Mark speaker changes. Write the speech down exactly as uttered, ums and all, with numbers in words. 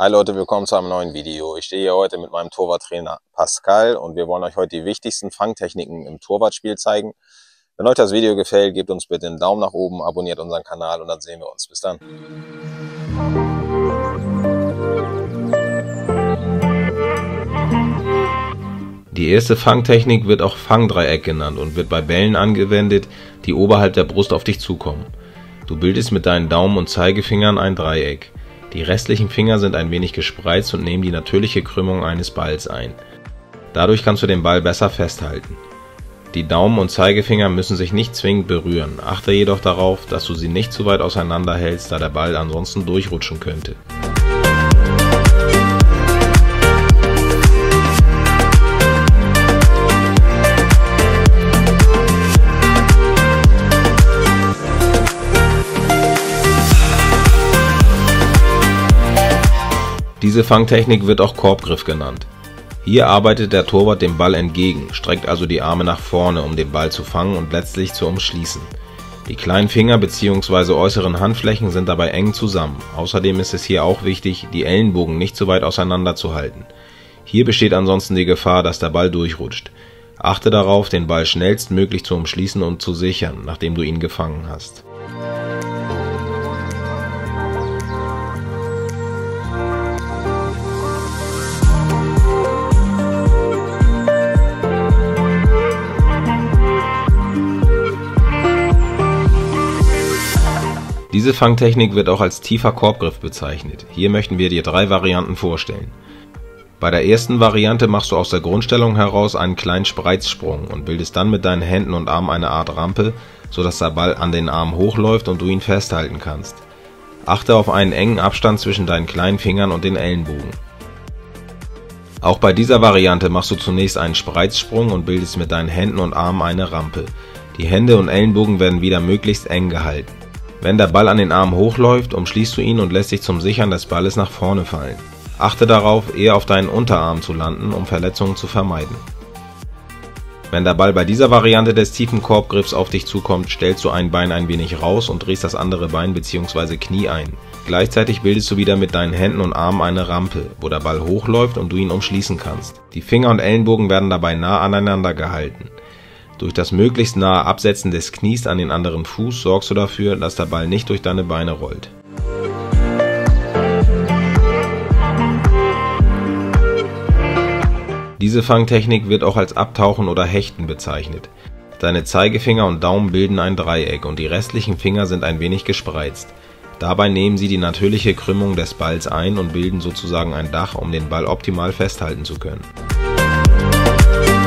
Speaker 1: Hi Leute, willkommen zu einem neuen Video. Ich stehe hier heute mit meinem Torwarttrainer Pascal und wir wollen euch heute die wichtigsten Fangtechniken im Torwartspiel zeigen. Wenn euch das Video gefällt, gebt uns bitte einen Daumen nach oben, abonniert unseren Kanal und dann sehen wir uns. Bis dann.
Speaker 2: Die erste Fangtechnik wird auch Fangdreieck genannt und wird bei Bällen angewendet, die oberhalb der Brust auf dich zukommen. Du bildest mit deinen Daumen und Zeigefingern ein Dreieck. Die restlichen Finger sind ein wenig gespreizt und nehmen die natürliche Krümmung eines Balls ein. Dadurch kannst du den Ball besser festhalten. Die Daumen und Zeigefinger müssen sich nicht zwingend berühren, achte jedoch darauf, dass du sie nicht zu weit auseinander hältst, da der Ball ansonsten durchrutschen könnte. Diese Fangtechnik wird auch Korbgriff genannt. Hier arbeitet der Torwart dem Ball entgegen, streckt also die Arme nach vorne, um den Ball zu fangen und letztlich zu umschließen. Die kleinen Finger bzw. äußeren Handflächen sind dabei eng zusammen. Außerdem ist es hier auch wichtig, die Ellenbogen nicht zu weit auseinander zu halten. Hier besteht ansonsten die Gefahr, dass der Ball durchrutscht. Achte darauf, den Ball schnellstmöglich zu umschließen und zu sichern, nachdem du ihn gefangen hast. Diese Fangtechnik wird auch als tiefer Korbgriff bezeichnet. Hier möchten wir dir drei Varianten vorstellen. Bei der ersten Variante machst du aus der Grundstellung heraus einen kleinen Spreizsprung und bildest dann mit deinen Händen und Armen eine Art Rampe, sodass der Ball an den Arm hochläuft und du ihn festhalten kannst. Achte auf einen engen Abstand zwischen deinen kleinen Fingern und den Ellenbogen. Auch bei dieser Variante machst du zunächst einen Spreizsprung und bildest mit deinen Händen und Armen eine Rampe. Die Hände und Ellenbogen werden wieder möglichst eng gehalten. Wenn der Ball an den Arm hochläuft, umschließt du ihn und lässt dich zum Sichern des Balles nach vorne fallen. Achte darauf, eher auf deinen Unterarm zu landen, um Verletzungen zu vermeiden. Wenn der Ball bei dieser Variante des tiefen Korbgriffs auf dich zukommt, stellst du ein Bein ein wenig raus und drehst das andere Bein bzw. Knie ein. Gleichzeitig bildest du wieder mit deinen Händen und Armen eine Rampe, wo der Ball hochläuft und du ihn umschließen kannst. Die Finger und Ellenbogen werden dabei nah aneinander gehalten. Durch das möglichst nahe Absetzen des Knies an den anderen Fuß sorgst du dafür, dass der Ball nicht durch deine Beine rollt. Diese Fangtechnik wird auch als Abtauchen oder Hechten bezeichnet. Deine Zeigefinger und Daumen bilden ein Dreieck und die restlichen Finger sind ein wenig gespreizt. Dabei nehmen sie die natürliche Krümmung des Balls ein und bilden sozusagen ein Dach, um den Ball optimal festhalten zu können.